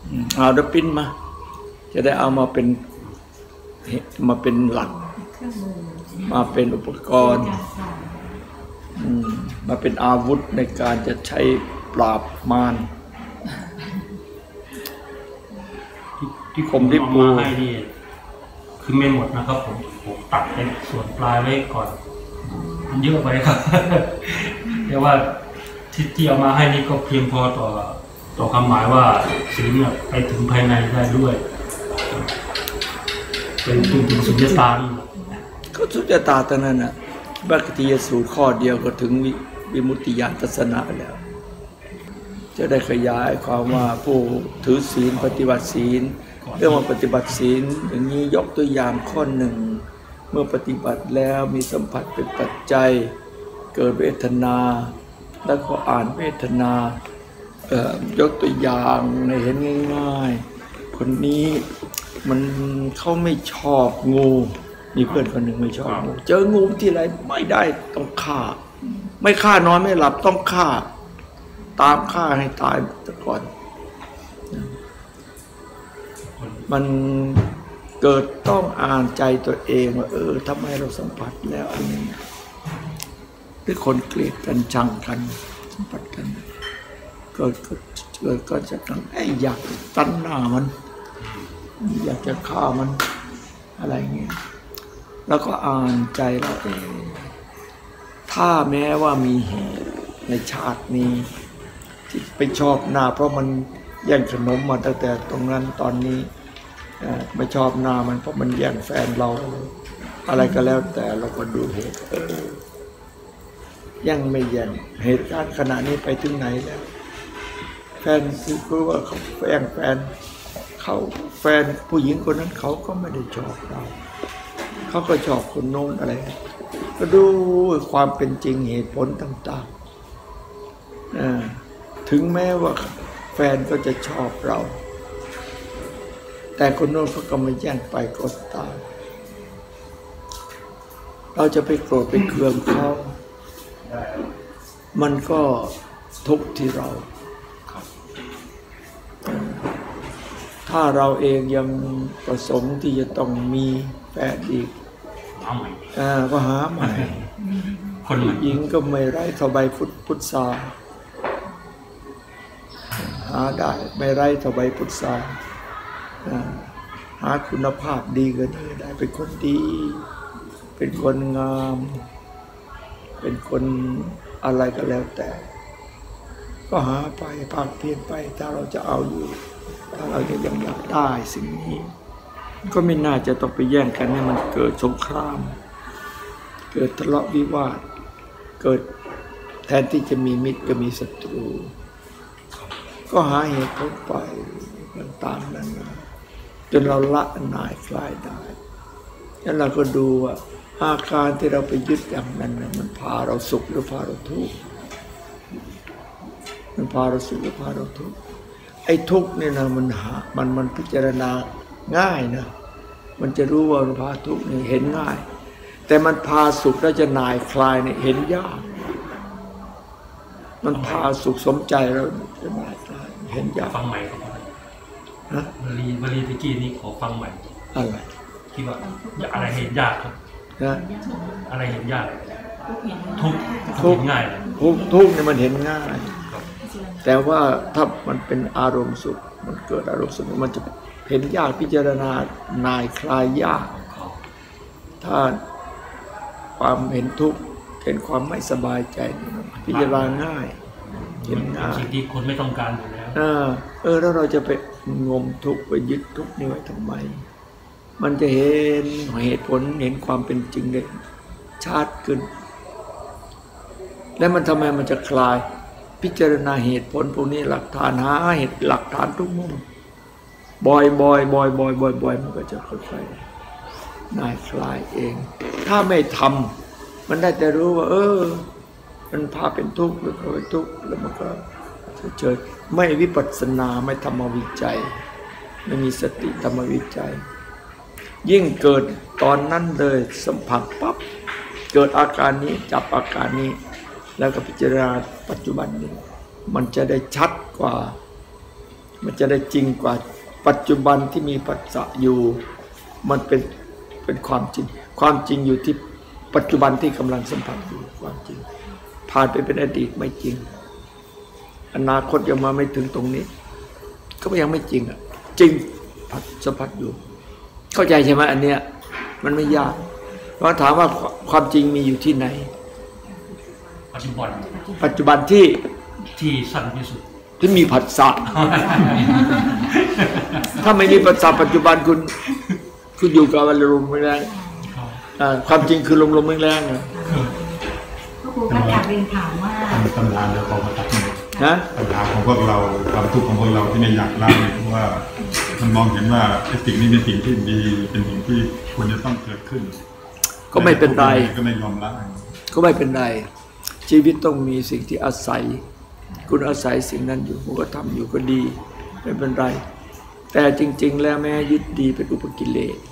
เอาเดี๋ยวปิ้นมาจะได้เอามาเป็นหลักมาเป็นอุปกรณ์มาเป็นอาวุธในการจะใช้ปราบมารที่ผมที่ปูให้นี่คือไม่หมดนะครับผมตัดเป็นส่วนปลายไว้ก่อนมันเยอะไปครับแต่ว่าที่เอามาให้นี่ก็เพียงพอต่อความหมายว่าศีลไปถึงภายในได้ด้วยเป็นถึงสุญญตาก็สุญญตาตอนนั้นน่ะบัคติยสูตรข้อเดียวก็ถึงวิมุตติญาณทัศนะแล้วจะได้ขยายความว่าผู้ถือศีลปฏิบัติศีลเรื่องว่าปฏิบัติศีลอย่างนี้ยกตัวอย่างข้อหนึ่งเมื่อปฏิบัติแล้วมีสัมผัสเป็นปัจจัยเกิดเวทนาแล้วก็อ่านเวทนายกตัวอย่างในเห็นง่ายๆคนนี้เขาไม่ชอบงูมีเพื่อนคนหนึ่งไม่ชอบงูเจองูที่ไรไม่ได้ต้องฆ่าไม่ฆ่านอนไม่หลับต้องฆ่าตามฆ่าให้ตายก่อนมันเกิดต้องอ่านใจตัวเองว่าทำไมเราสัมผัสแล้วอันนี้หรือคนเกลียดกันชังกันสัมผัสกันก็จะต้องอยากตันหน้ามันอยากจะฆ่ามันอะไรเงี้ยแล้วก็อ่านใจเราเองถ้าแม้ว่ามีเหตุในชาตินี้ที่ไปชอบหน้าเพราะมันแย่งขนมมาตั้งแต่ตรงนั้นตอนนี้ไม่ชอบหน้ามันเพราะมันแย่งแฟนเราอะไรก็แล้วแต่เราก็ดูเหตุยังไม่แย่งเหตุการณ์ขณะนี้ไปถึงไหนแล้วแฟนคือว่าเขาแย่งแฟนผู้หญิงคนนั้นเขาก็ไม่ได้ชอบเราเขาก็ชอบคนโน้นอะไรก็ดูความเป็นจริงเหตุผลต่างๆถึงแม้ว่าแฟนก็จะชอบเราแต่คนโน้นเขาก็ไม่แย่งไปก็ตามเราจะไปโกรธไปเคืองเขามันก็ทุกข์ที่เราถ้าเราเองยังประสงค์ที่จะต้องมีแฟนอีกก็หาใหม่คนหญิงก็ไม่ไร้เท่าใบพุทราหาได้ไม่ไร้เท่าใบพุทราหาคุณภาพดีก็ได้เป็นคนดีเป็นคนงามเป็นคนอะไรก็แล้วแต่ก็หาไปภาคเพียรไปถ้าเราจะเอาอยู่ถ้าเราจะยังอยากได้สิ่งนี้ก็ไม่น่าจะต้องไปแย่งกันให้มันเกิดสงครามเกิดทะเลาะวิวาทเกิดแทนที่จะมีมิตรก็มีศัตรูก็หาเหตุผลไปต่างๆนั้นจนเราละหน่ายคลายได้แล้วเราก็ดูว่าอาการที่เราไปยึดอย่างนั้นมันพาเราสุขหรือพาเราทุกข์มันพาเราสุขหรือพาเราทุกข์ไอ้ทุกข์เนี่ยนะมันพิจารณาง่ายนะมันจะรู้ว่ามันพาทุกข์เนี่ยเห็นง่ายแต่มันพาสุขแล้วจะหน่ายคลายเนี่ยเห็นยากมันพาสุขสมใจแล้วจะหน่ายคลายเห็นยากฟังใหม่นะวลีตะกี้นี้ขอฟังใหม่อะไรคิดว่าอะไรเห็นยากครับอะไรเห็นยากทุกข์ง่ายทุกข์เนี่ยมันเห็นง่ายแต่ว่าถ้ามันเป็นอารมณ์สุขมันเกิดอารมณ์สุขมันจะเห็นยากพิจารณาหน่ายคลายยากถ้าความเห็นทุกข์เห็นความไม่สบายใจพิจารณาง่ายเห็นง่ายสิ่งที่คนไม่ต้องการอยู่แล้วแล้วเราจะไปงมทุกข์ไปยึดทุกข์นี่ไว้ทำไมมันจะเห็นเหตุผลเห็นความเป็นจริงได้ชัดขึ้นแล้วมันทำไมมันจะคลายพิจารณาเหตุผลพวกนี้หลักฐานหาเหตุหลักฐานทุกมุมบ่อยมันก็จะค่อยๆน่ายคลายเองถ้าไม่ทำมันได้แต่รู้ว่ามันพาเป็นทุกข์หรือเป็นทุกข์แล้วมันก็เฉยๆไม่วิปัสสนาไม่ธรรมวิจัยไม่มีสติธรรมวิจัยยิ่งเกิดตอนนั้นเลยสัมผัสปั๊บเกิดอาการนี้จับอาการนี้แล้วก็พิจารณาปัจจุบันนี้มันจะได้ชัดกว่ามันจะได้จริงกว่าปัจจุบันที่มีปัจจะอยู่มันเป็นความจริงความจริงอยู่ที่ปัจจุบันที่กำลังสัมผัสอยู่ความจริงผ่านไปเป็นอดีตไม่จริงอนาคตยังมาไม่ถึงตรงนี้ก็ยังไม่จริงอ่ะจริงสัมผัสอยู่เข้าใจใช่ไหมอันเนี้ยมันไม่ยากเพราะถามว่าความจริงมีอยู่ที่ไหนปัจจุบันที่สั้นที่สุดที่มีผัสสะ ถ้าไม่มีผัสสะปัจจุบันคุณอยู่กับอารมณ์ไม่ได้ความจริงคือลมไม่แรงนะพระครูก็อยากเรียนถามว่าตำนานแล้วเขามาตัดนะปัญหาของพวกเราความทุกข์ของพวกเราที่ไม่อยากละเพราะว่ามันมองเห็นว่าสิ่งนี้เป็นสิ่งที่ดีเป็นสิ่งที่ควรจะต้องเกิดขึ้นก็ไม่เป็นไรก็ไม่ยอมละก็ไม่เป็นไรชีวิตต้องมีสิ่งที่อาศัยคุณอาศัยสิ่งนั้นอยู่คุณก็ทำอยู่ก็ดีไม่เป็นไรแต่จริงๆแล้วแม้ยึดดีเป็นอุปกิเลส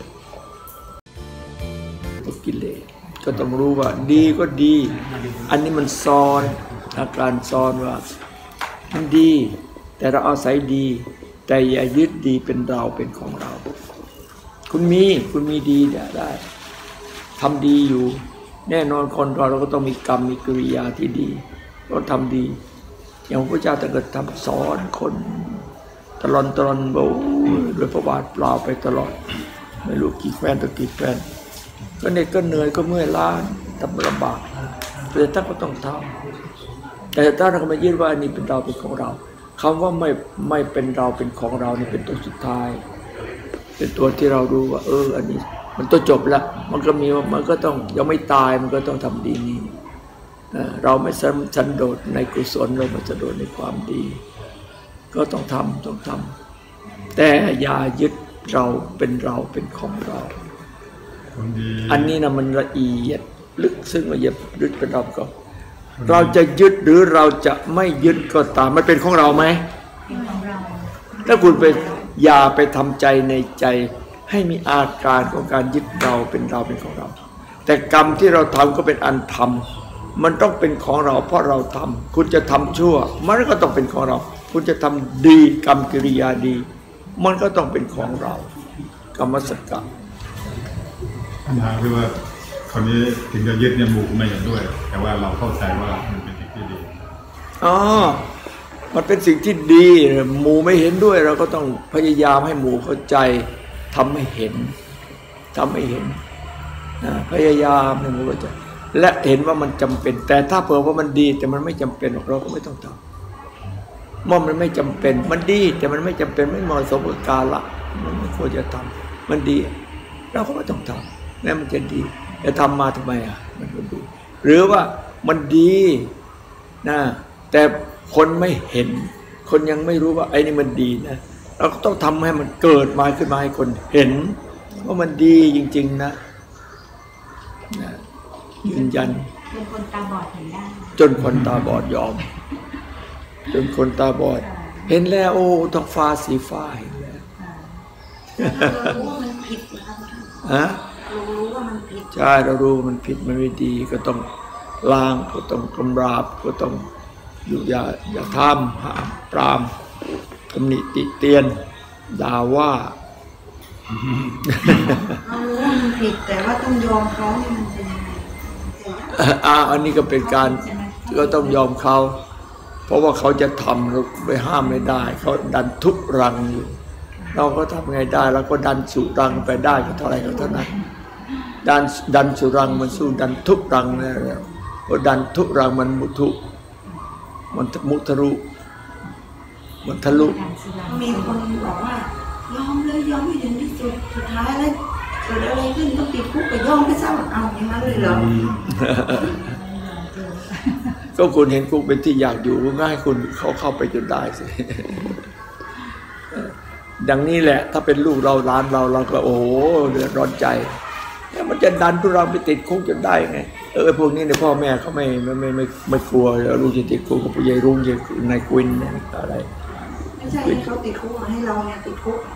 ก็ต้องรู้ว่าดีก็ดีอันนี้มันซ้อนอาการซ้อนว่ามันดีแต่เราอาศัยดีแต่อย่ายึดดีเป็นเราเป็นของเราคุณมีดีได้ทำดีอยู่แน่นอนคนเราก็ต้องมีกรรมมีกิริยาที่ดีก็ทำดีอย่างพระเจ้าตรัสทำสอนคนตลอดโดยประวัติเปล่าไปตลอดไม่รู้กี่แฟนต่อกี่แฟนก็เหน็ดก็เหนื่อยก็เมื่อยล้าทำลำบากแต่ท่านก็ต้องทำแต่ถ้าเราไม่ยึดว่าอันนี้เป็นเราเป็นของเราคำว่าไม่เป็นเราเป็นของเรานี่เป็นตัวสุดท้ายเป็นตัวที่เรารู้ว่าอันนี้มันตัวจบแล้วมันก็ต้องยังไม่ตายมันก็ต้องทำดีนี้เราไม่สันโดษในกุศลเราไม่สันโดษในความดีก็ต้องทำแต่อย่ายึดเราเป็นของเราอันนี้นะมันละเอียดลึกซึ้งละเอียดยึดเป็นเราเราจะยึดหรือเราจะไม่ยึดก็ตามมันเป็นของเราไหมถ้าคุณไปอย่าไปทำใจในใจให้มีอาการของการยึดเราเป็นของเราแต่กรรมที่เราทำก็เป็นอันทำมันต้องเป็นของเราเพราะเราทำคุณจะทำชั่วมันก็ต้องเป็นของเราคุณจะทำดีกรรมกิริยาดีมันก็ต้องเป็นของเรากรรมสกรรมปัญหาคือว่าคนนี้ถึงจะยึดเนี่ยหมู่ไม่เห็นด้วยแต่ว่าเราเข้าใจว่ามันเป็นสิ่งที่ดีมันเป็นสิ่งที่ดีหมู่ไม่เห็นด้วยเราก็ต้องพยายามให้หมู่เข้าใจทำให้เห็นพยายามให้หมู่เข้าใจและเห็นว่ามันจำเป็นแต่ถ้าเผื่อว่ามันดีแต่มันไม่จำเป็นเราก็ไม่ต้องทำมันไม่จำเป็นมันดีแต่มันไม่จำเป็นไม่เหมาะสมกับกาลมันไม่ควรจะทำมันดีเราก็ไม่ต้องทำแล้วมันจะดีจะทำมาทำไมมันก็ดีหรือว่ามันดีนะแต่คนไม่เห็นคนยังไม่รู้ว่าไอ้นี่มันดีนะเราก็ต้องทำให้มันเกิดมาขึ้นมาให้คนเห็นว่ามันดีจริงๆนะยืนยันจนคนตาบอดเห็นได้จนคนตาบอดยอมจนคนตาบอดเห็นแล้วโอ้ท้องฟ้าสีฟ้าเห็นแล้วรู้ว่ามันผิดรู้ว่ามันผิดใช่เรารู้ว่ามันผิดมันไม่ดีก็ต้องล้างก็ต้องกำราบก็ต้องอยู่อย่าทำห้ามปรามตำหนิติเตียนด่าว่าเรารู้ว่ามันผิดแต่ว่าต้องยอมเขาเนี่ยมันเป็นยังไงอันนี้ก็เป็นการก็ต้องยอมเขาเพราะว่าเขาจะทำเราไปห้ามไม่ได้เขาดันทุรังอยู่เราก็ทำไงได้เราก็ดันสุรังไปได้ก็เท่าไรก็เท่านั้นดันสุรังมันสู้ดันทุรังนะเพราะดันทุรังมันมุทุมันมุทะลุมันทะลุมีคนบอกว่ายอมเลยยอมให้ถึงที่สุดสุดท้ายแล้วเกิดอะไรขึ้นก็ติดคุกไปยอมไปซะเอาอย่างนั้นเลยเหรอก็คุณเห็นคุกเป็นที่อยากอยู่ง่ายคุณเขาเข้าไปจนได้สิดังนี้แหละถ้าเป็นลูกเราหลานเราก็โอ้เดือดร้อนใจแล้วมันจะดันพวกเราไปติดคุกจนได้ไงพวกนี้เนี่ยพ่อแม่เขาไม่กลัวลูกจะติดคุกกับผู้ใหญ่รุ่งจะนายกวินอะไรไม่ใช่เขาติดคุกให้เราเนี่ยติดคุก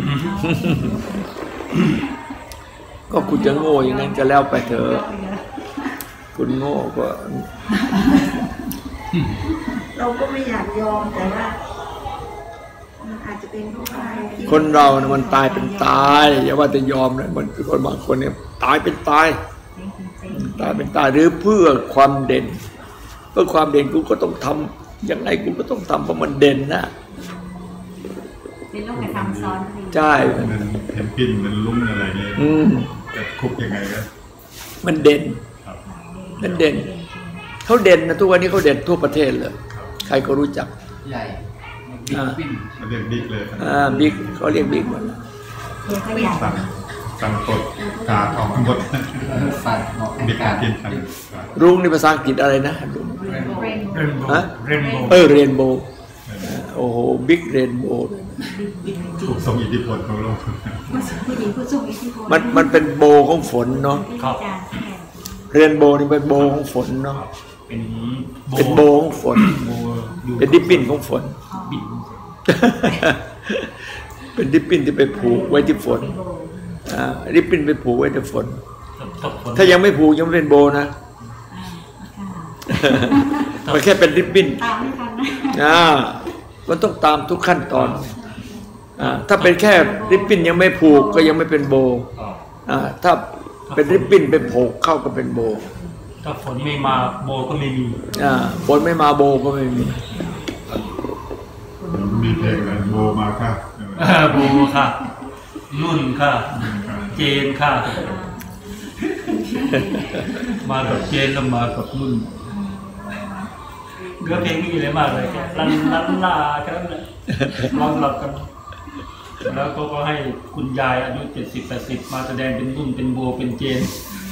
ก็คุณจะโง่อย่างนั้นก็แล้วไปเถอะคุณโง่ก็เราก็ไม่อยากยอมแต่ว่ามันอาจจะเป็นเพราะว่าคนเรานะมันตายเป็นตายอย่าว่าแต่ยอมเลยมันคือคนบางคนเนี่ยตายเป็นตายเป็นตายหรือเพื่อความเด่นเพื่อความเด่นกูก็ต้องทำยังไงกูก็ต้องทำเพราะมันเด่นนะเป็นโรคกระทำซ้อนใช่มันเพนกวินมันลุ้งอะไรเงี้ยจะคุกยังไงก็มันเด่นครับมันเด่นเขาเด่นนะทุกวันนี้เขาเด่นทั่วประเทศเลยใครก็รู้จักใหญ่บิ๊กวินมันเรียกบิ๊กเลยบิ๊กเขาเรียกบิ๊กหมดแล้วเรียกตัวอย่างสั่งกดกาออกหมดฟันออกบิ๊กการกินกันรุ้งในภาษาอังกฤษอะไรนะรุ้งเรนโบฮะว์เรนโบว์เรนโบว์โอ้โหบิ๊กเรนโบว์ถูกส่งอิทธิพลของโลกผู้หญิงผู้ทรงอิทธิพลมันเป็นโบว์ของฝนเนาะเป็นอาจารย์แทนเรนโบว์นี่เป็นโบว์ของฝนเนาะเป็นโบว์ของฝนโบอยู่เป็นดิปปิ้นของฝนบินเป็นดิปปิ้นที่ไปผูกไว้ที่ฝนดิปปิ้นไปผูกไว้ที่ฝน ถ้ายังไม่ผูกยังไม่เป็นโบว์นะมันแค่เป็นดิปปิ้นตามไม่ทันนะมันต้องตามทุกขั้นตอนถ้าเป็นแค่ริบบิ้นยังไม่ผูกก็ยังไม่เป็นโบถ้าเป็นริบบิ้นไปผูกเข้าก็เป็นโบถ้าฝนไม่มาโบก็ไม่มีฝนไม่มาโบก็ไม่มีมีเพลงอะไรโบมาค่ะโบค่ะนุ่นค่ะ เจนค่ะ มากับเจนแล้วมากับนุ่นก็เพลงนี้เลยมากเลยแค่ลันลาแค่นั้นแหละร้องหลับกัน แล้วก็ให้คุณยายอายุ70-80มาแสดงเป็นนุ่นเป็นโบเป็นเจน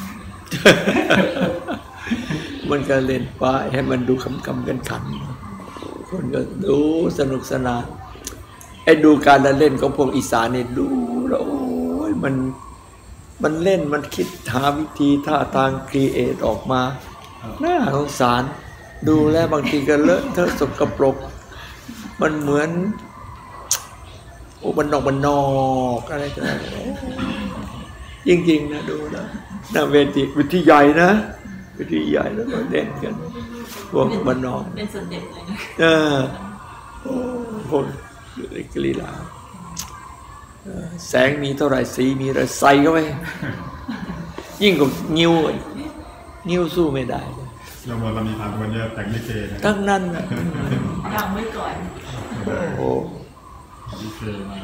มันก็เล่นไปให้มันดูขำๆกันขันคนก็ดูสนุกสนานไอ้ดูการเล่นของพวกอีสานนี่ดูแล้วโอ้ยมันเล่นมันคิดหาวิธีท่าทางครีเอทออกมาน่าสงสารดูแล้วบางทีก็เลอะเทอะสกปรกมันเหมือนโอ้มันนอกอะไรกันจริงๆนะดูแล้วน่าเวทีวิธีใหญ่นะวิธีใหญ่แล้วก็เล่นกันพวกมันนอกเป็นส่วนเด่นเลยนะพวกกลีลาแสงมีเท่าไหร่สีมีอะไรใส่เข้าไปยิ่งกว่างิ้วสู้ไม่ได้เลยแล้วเรามีทางวันนี้แต่งลิเกนะทั้งนั้นนะดังไว้ก่อนโอ้ลิเกมา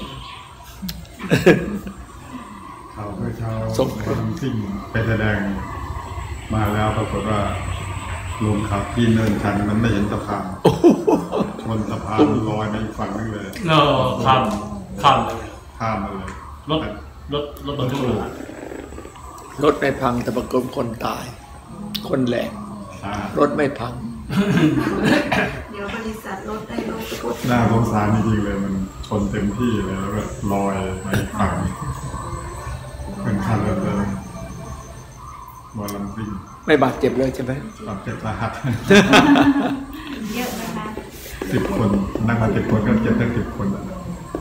เขาเพื่อเช้าทำสิ่งไปแสดงมาแล้วปรากฏว่าลงขับที่เนินชันมันไม่เห็นสะพานชนสะพานลอยไปอีกฝั่งนึงเลยข้ามเลยข้ามมาเลยรถบรรทุกเลยรถไม่พังแต่ปรากฏคนตาย คนแหลกรถไม่พังเดี๋ยวบริษัทรถได้รถกดน่าสงสารจริงๆเลยมันชนเต็มที่เลยแล้วก็ลอยไปอีกฝั่งเป็นคันเลยบอลลัมซิ่งไม่บาดเจ็บเลยใช่ไหมบาดเจ็บสาหัสเยอะนะคะ 10 คนนั่งมา10 คนก็เจ็บตั้ง10 คนอ่ะ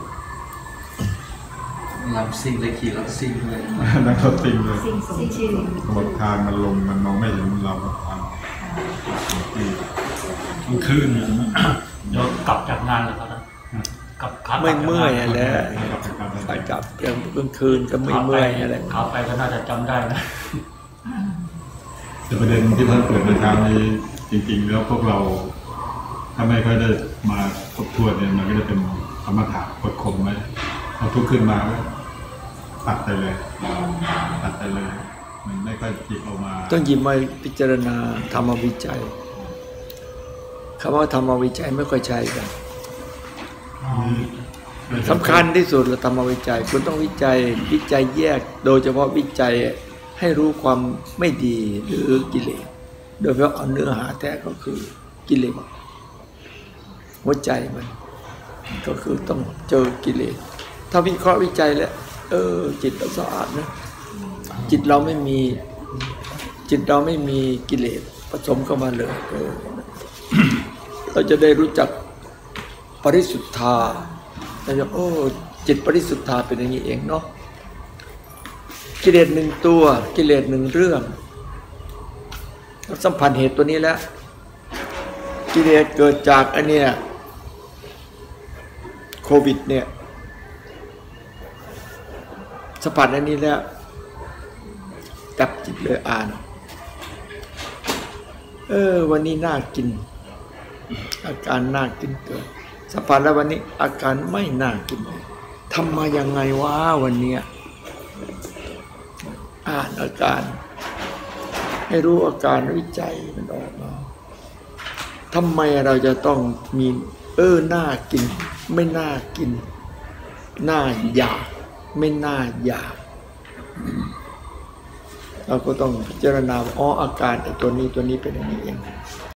ลำซิ่งเลยขี่รถซิ่งเลยนั่งรถซิ่งเลยสิ่งสมชื่อกบทางมันลงมันมองไม่เห็นเราทางกลางคืนเนี่ยเดี๋ยวกลับจากงานเลยครับกลับขาไม่เมื่อยอะไรกับการไปกลับกลางคืนก็ไม่เมื่อยอะไรขาไปก็น่าจะจำได้นะแต่ประเด็นที่ท่านเปิดในเช้านี้จริงๆแล้วพวกเราถ้าไม่ค่อยได้มาทบทวนเนี่ยมันก็จะเป็นธรรมถะกดข่มไว้พอทุกขึ้นมาก็ตัดไปเลยมันไม่ค่อยจิบออกมาต้องหยิบมาพิจารณาธรรมวิจัยคำว่าธรรมวิจัยไม่ค่อยใช้กันสำคัญที่สุดเราธรรมวิจัยคุณต้องวิจัยแยกโดยเฉพาะวิจัยให้รู้ความไม่ดีหรือกิเลสโดยเฉพาะเอาเนื้อหาแท้ก็คือกิเลสหัวใจมันก็คือต้องเจอกิเลสถ้าวิเคราะห์วิจัยแล้วจิตเราสะอาดนะจิตเราไม่มีกิเลสผสมเข้ามาเลยเราจะได้รู้จักปริสุทธาเราจะจิตปริสุทธาเป็นอย่างนี้เองเนาะกิเลสหนึ่งตัวกิเลสหนึ่งเรื่องสัมพันธ์เหตุตัวนี้แล้วกิเลสเกิดจากอันเนี้ยวิดเนี่ยสัมผัสอันนี้แล้วจับจิตเลยอ่านวันนี้น่ากินอาการน่ากินเกิดสัมผัสแล้ววันนี้อาการไม่น่ากินทำมายังไงวะวันเนี้ยอ่านอาการให้รู้อาการวิจัยมันออกมาทำไมเราจะต้องมีน่ากินไม่น่ากินน่าอยากไม่น่าอยากเราก็ต้องพิจารณาอาการไอ้ตัวนี้เป็นอย่างนี้เอง